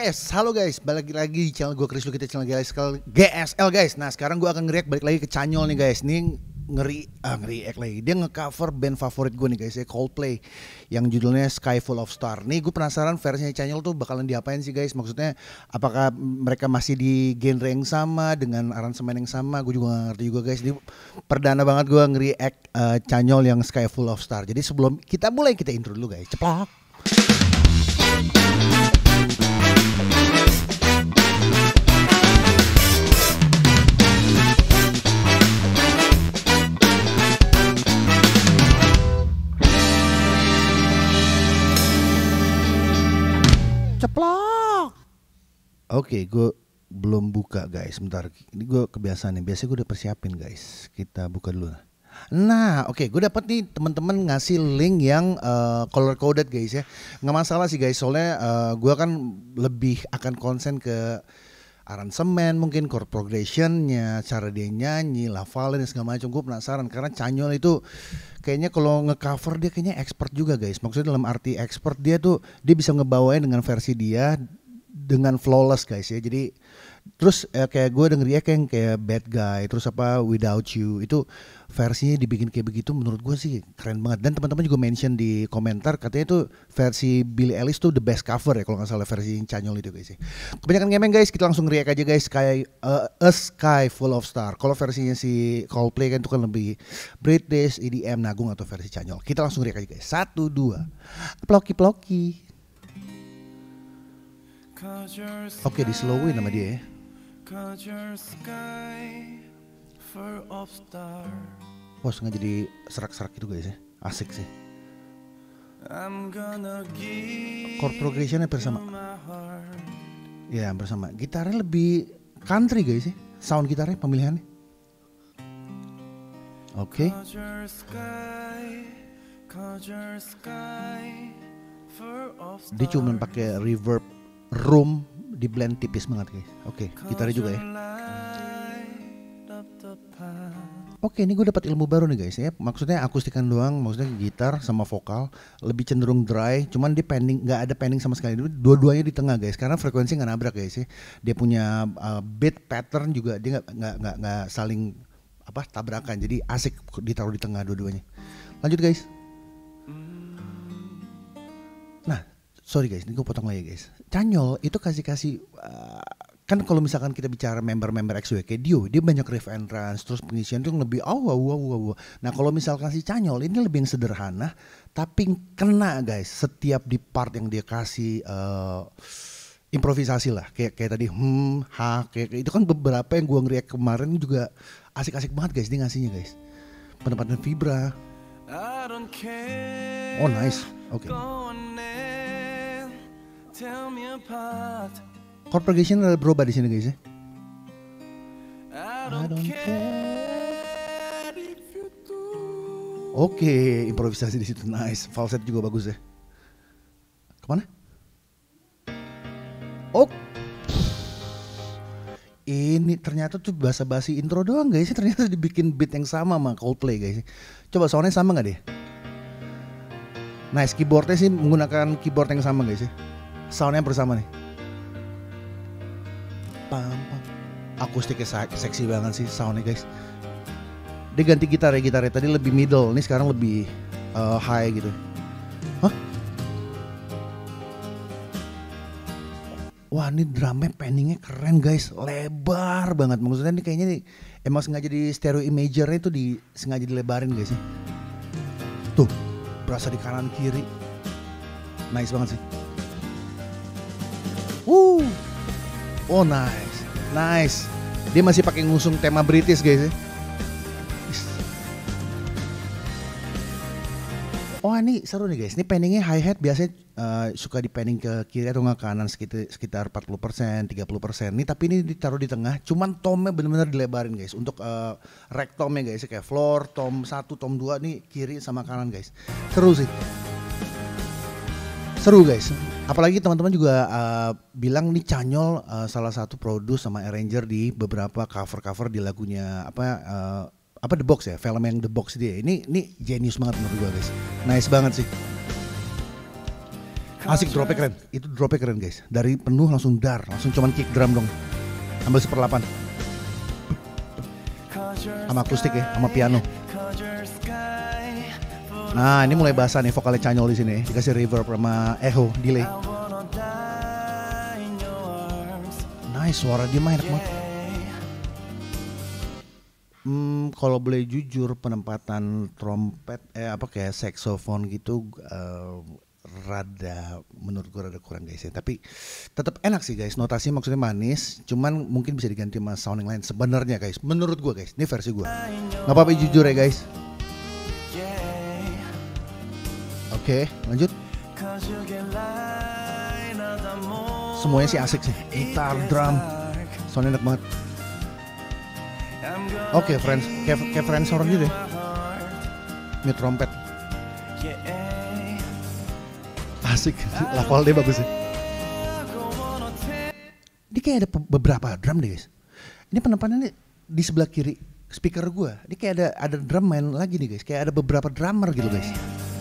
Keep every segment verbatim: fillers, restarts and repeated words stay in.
Yes, halo guys, balik lagi di channel gue Chris Lu, kita channel G S L, G S L guys. Nah sekarang gue akan nge-react balik lagi ke Canyol nih guys. Nih ngeri, ah nge-react lagi. Dia nge-cover band favorit gue nih guys ya, Coldplay, yang judulnya Sky Full of Stars. Nih gue penasaran versinya Canyol tuh bakalan diapain sih guys. Maksudnya apakah mereka masih di genre yang sama dengan aransemen yang sama? Gue juga gak ngerti juga guys. Ini perdana banget gue nge-react uh, Canyol yang Sky Full of Stars. Jadi sebelum kita mulai, kita intro dulu guys. Ceplok. Ceplok. Oke, gue belum buka guys. Bentar, ini gue kebiasaan nih. Biasanya gue udah persiapin guys. Kita buka dulu. Nah, oke, gue dapat nih teman-teman ngasih link yang uh, color coded guys ya. Nggak masalah sih guys. Soalnya uh, gue kan lebih akan konsen ke aransemen, mungkin chord progressionnya, cara dia nyanyi, lafalin segala macam. Gue penasaran karena Canyol itu kayaknya kalau ngecover dia kayaknya expert juga guys. Maksudnya dalam arti expert, dia tuh dia bisa ngebawain dengan versi dia dengan flawless guys ya. Jadi terus eh, kayak gue denger ya kayak kayak Bad Guy, terus apa Without You, itu versinya dibikin kayak begitu, menurut gue sih keren banget. Dan teman-teman juga mention di komentar katanya itu versi Billie Eilish tuh the best cover ya kalau nggak salah versi Canyol itu guys ya. Kebanyakan ngemeng guys, kita langsung react aja guys. Kayak uh, A Sky Full of Stars. Kalau versinya si Coldplay kan itu kan lebih British E D M. Nah gue nggak tahu versi Canyol. Kita langsung react aja guys. Satu dua. Ploki ploki. Oke, di slowin sama dia ya. Wah, sengaja jadi serak-serak gitu guys ya. Asik sih. Chord progressionnya bersama. Ya bersama. Gitarnya lebih country guys ya. Sound gitarnya, pemilihannya. Oke. Dia cuma pakai reverb room, di blend tipis banget guys. Oke, gitarnya juga ya. Oke, ini gue dapat ilmu baru nih guys ya. Maksudnya akustikan doang, maksudnya gitar sama vokal lebih cenderung dry. Cuman dia pending, nggak ada pending sama sekali. Dua-duanya di tengah guys, karena frekuensi nggak nabrak guys ya. Dia punya uh, beat pattern juga, dia nggak nggak nggak nggak saling apa tabrakan. Jadi asik ditaruh di tengah dua-duanya. Lanjut guys. Nah, sorry guys, ini gue potong lagi guys. Canyol itu kasih-kasih uh, kan kalau misalkan kita bicara member-member X W kayak Dio, dia banyak riff and runs, terus pengisian tuh yang lebih oh wow wow wow. wow. Nah kalau misalkan si Canyol ini lebih yang sederhana, tapi kena guys setiap di part yang dia kasih uh, improvisasi lah, kayak kayak tadi hmm ha kayak, kayak itu kan beberapa yang gue ngeriak kemarin juga asik-asik banget guys dia ngasihnya guys. Penempatan vibra. Oh nice, oke. Okay. Chord progression ada berubah di sini guys ya. I don't care if you do. Oke, improvisasi di situ nice, falset juga bagus ya. Kemana? Oh, ini ternyata tuh basa-basi intro doang guys. Ternyata dibikin beat yang sama sama Coldplay guys. Coba soundnya sama nggak dia? Nice, keyboardnya sih menggunakan keyboard yang sama guys ya. Soundnya bersama nih. Pam, pam. Akustiknya seksi banget sih soundnya guys. Dia ganti gitar ya, gitarnya tadi lebih middle, ini sekarang lebih uh, high gitu. Hah? Wah ini drumnya panningnya keren guys, lebar banget. Maksudnya ini kayaknya nih, emang sengaja di stereo imagernya itu di sengaja dilebarin guys ya. Tuh, berasa di kanan kiri. Nice banget sih. Wuh. Oh nice, nice. Dia masih pakai ngusung tema British guys ya. Oh ini seru nih guys. Ini panningnya hi hat biasanya uh, suka di panning ke kiri atau nggak kanan sekitar sekitar empat puluh persen, tiga puluh persen. Ini tapi ini ditaruh di tengah. Cuman tomnya benar-benar dilebarin guys. Untuk uh, rek tomnya guys kayak floor, tom satu, tom dua nih kiri sama kanan guys. Seru sih. Seru guys, apalagi teman-teman juga uh, bilang nih Canyol uh, salah satu produce sama arranger di beberapa cover-cover di lagunya apa uh, apa The Box ya, film yang The Box dia. Ini ini genius banget menurut gue guys, nice banget sih. Asik, dropnya keren. Itu dropnya keren guys. Dari penuh langsung dar, langsung cuman kick drum dong. Ambil seperlapan. Sama akustik ya, sama piano. Nah ini mulai basah nih vokalnya Canyol di sini. Dikasih reverb sama echo, delay. Nice, suara dia mah enak banget. Hmm, kalau boleh jujur penempatan trompet eh apa kayak saxophone gitu uh, rada menurut gue rada kurang guys ya. Tapi tetap enak sih guys. Notasi maksudnya manis, cuman mungkin bisa diganti sama sound yang lain sebenarnya guys. Menurut gue guys, ini versi gue. Gak apa-apa jujur ya guys. Oke, lanjut. Semuanya sih asik sih. Gitar, drum, soundnya enak banget. Oke, okay, friends, kayak kayak friends horror gitu deh. Mute trompet. Asik, level dia bagus ya. Ini kayak ada beberapa drum deh guys. Ini penempatannya di sebelah kiri speaker gue. Ini kayak ada ada drum main lagi nih guys. Kayak ada beberapa drummer gitu guys.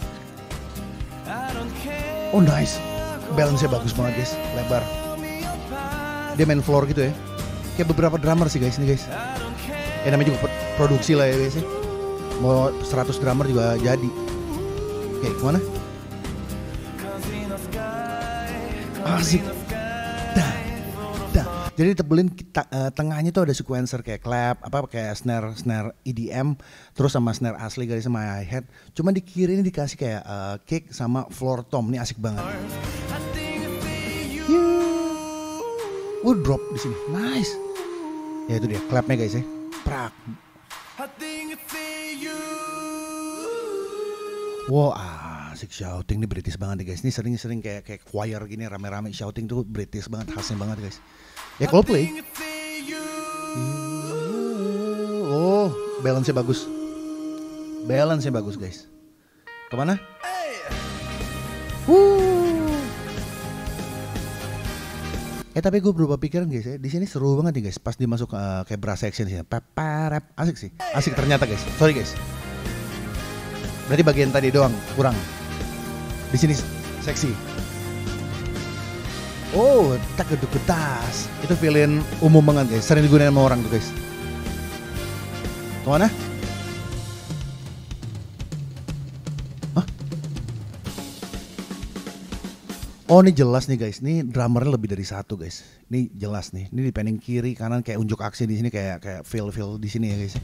Oh nice, balance-nya bagus banget guys, lebar. Dia main floor gitu ya. Kayak beberapa drummer sih guys ini guys. Ya namanya juga produksi lah ya guys ya. Mau seratus drummer juga jadi. Oke, kemana? Asik. Dah, dah. Jadi tebelin kita, uh, tengahnya tuh ada sequencer kayak clap, apa kayak snare snare E D M, terus sama snare asli guys sama hi-hat. Cuma di kiri ini dikasih kayak uh, kick sama floor tom. Ini asik banget. Oh drop di sini, nice. Ya itu dia clapnya guys ya. Prak. Wow, asik shouting. Ini British banget nih guys. Ini sering-sering kayak kayak choir gini rame-rame shouting tuh British banget, khasnya banget guys. Ya Coldplay. Oh, balance-nya bagus. Balance-nya bagus guys. Kemana? Wuh. Eh tapi gue berubah pikiran guys ya. Di sini seru banget nih guys. Pas dia masuk uh, kayak brass section sini. Paparap. Asik sih. Asik ternyata guys. Sorry guys. Berarti bagian tadi doang kurang. Di sini seksi. Oh, tak geduk-getas. Itu feeling umum banget guys. Sering digunakan sama orang tuh guys. Kemana? Hah? Oh ini jelas nih guys. Ini drummernya lebih dari satu guys. Ini jelas nih. Ini di panning kiri kanan kayak unjuk aksi di sini kayak kayak feel feel di sini ya guys.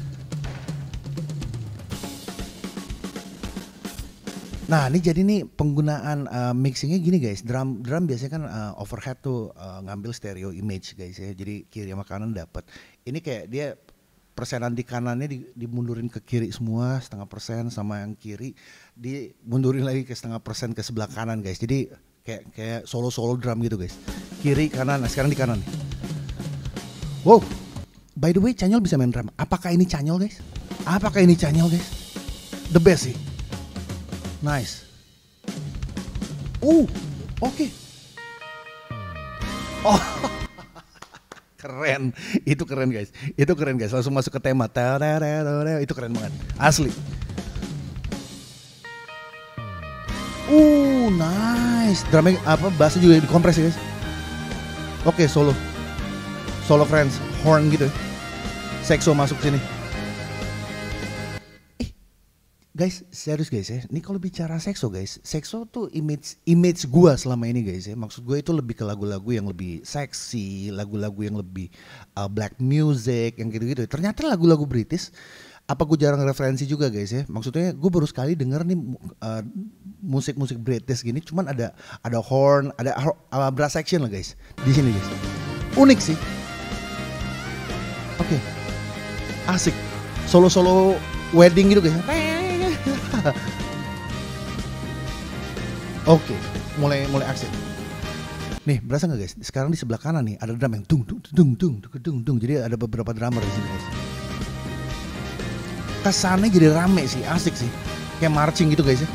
Nah ini jadi nih penggunaan uh, mixingnya gini guys. Drum drum biasanya kan uh, overhead tuh uh, ngambil stereo image guys ya. Jadi kiri sama kanan dapat. Ini kayak dia persenan di kanannya di, dimundurin ke kiri semua setengah persen, sama yang kiri dimundurin lagi ke setengah persen ke sebelah kanan guys. Jadi kayak kayak solo solo drum gitu guys. Kiri kanan. Nah sekarang di kanan. Wow. By the way Canyol bisa main drum. Apakah ini Canyol guys? Apakah ini Canyol guys? The best sih. Nice. Uh, oke. Okay. Oh, keren. Itu keren guys. Itu keren guys. Langsung masuk ke tema. Itu keren banget. Asli. Uh, nice. Drumnya apa? Bassnya juga dikompres ya guys. Oke, okay, solo. Solo friends, horn gitu. Saxo masuk sini. Guys, serius guys ya. Ini kalau bicara Saxo guys, Saxo tuh image image gua selama ini guys ya. Maksud gue itu lebih ke lagu-lagu yang lebih seksi, lagu-lagu yang lebih uh, black music, yang gitu-gitu. Ternyata lagu-lagu British, apa gue jarang referensi juga guys ya. Maksudnya gue baru sekali denger nih uh, musik-musik British gini, cuman ada ada horn, ada uh, brass section lah guys di sini guys. Unik sih. Oke, okay. Asik. Solo-solo wedding gitu guys. Oke, okay, mulai mulai aksen. Nih, berasa nggak guys? Sekarang di sebelah kanan nih ada drum yang dung dung dung dung dung dung. Jadi ada beberapa drummer di sini guys. Kesannya jadi rame sih, asik sih. Kayak marching gitu guys ya.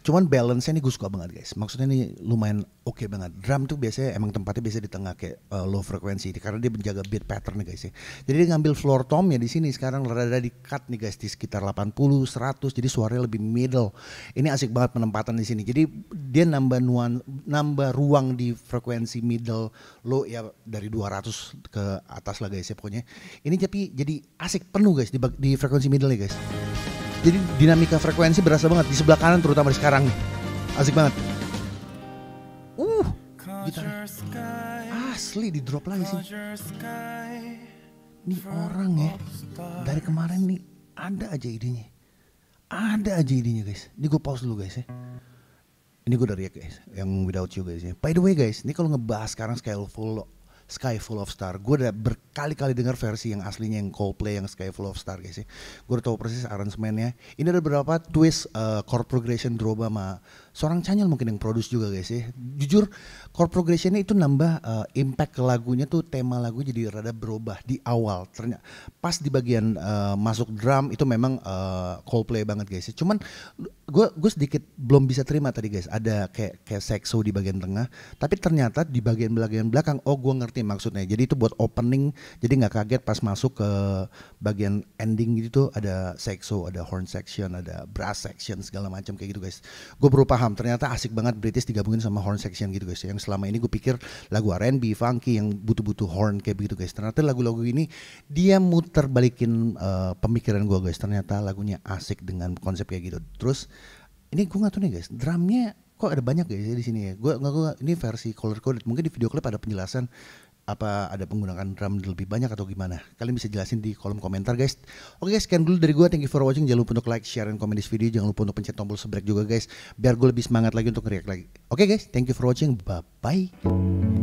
Cuman balance-nya nih gue suka banget guys. Maksudnya nih lumayan oke okay banget. Drum tuh biasanya emang tempatnya biasa di tengah kayak uh, low frequency karena dia menjaga beat pattern nih guys ya. Jadi dia ngambil floor tom-nya di sini sekarang rada di cut nih guys di sekitar delapan puluh seratus jadi suaranya lebih middle. Ini asik banget penempatan di sini. Jadi dia nambah nuan nambah ruang di frekuensi middle low ya dari dua ratus ke atas lah guys ya pokoknya. Ini tapi jadi asik penuh guys di, di frekuensi middle nih guys. Jadi dinamika frekuensi berasa banget di sebelah kanan terutama di sekarang nih. Asik banget. Uh, gitar. Asli di drop lagi sih. Nih orang ya dari kemarin nih ada aja idenya. Ada aja idenya guys. Ini gue pause dulu guys ya. Ini gue dari ya guys, yang Without You guys ya. By the way guys, ini kalau ngebahas sekarang Sky Full Sky Full of Star, gue udah berkali-kali dengar versi yang aslinya yang Coldplay yang Sky Full of Star guys ya. Gue udah tahu persis aransemennya. Ini ada beberapa twist uh, chord progression drop sama seorang Chanyel mungkin yang produce juga guys ya. Jujur chord progressionnya itu nambah uh, impact ke lagunya tuh, tema lagu jadi rada berubah di awal. Ternyata pas di bagian uh, masuk drum itu memang uh, Coldplay banget guys ya. Cuman gue gue sedikit belum bisa terima tadi guys. Ada kayak kayak saxo di bagian tengah, tapi ternyata di bagian-bagian belakang oh gue ngerti maksudnya. Jadi itu buat opening, jadi nggak kaget pas masuk ke bagian ending gitu tuh ada saxo, ada horn section, ada brass section segala macam kayak gitu guys. Gue baru paham ternyata asik banget British digabungin sama horn section gitu guys. Yang selama ini gue pikir lagu R and B, funky yang butuh-butuh horn kayak begitu guys. Ternyata lagu-lagu ini dia muter balikin uh, pemikiran gue guys. Ternyata lagunya asik dengan konsep kayak gitu. Terus ini gue nggak tahu nih guys, drumnya kok ada banyak guys ya di sini ya. Gue nggak ini versi color coded. Mungkin di video klip ada penjelasan apa ada penggunaan drum lebih banyak atau gimana. Kalian bisa jelasin di kolom komentar guys. Oke guys, sekian dulu dari gue. Thank you for watching. Jangan lupa untuk like, share, dan komen di video. Jangan lupa untuk pencet tombol subscribe juga guys, biar gue lebih semangat lagi untuk react lagi. Oke guys, thank you for watching. Bye bye.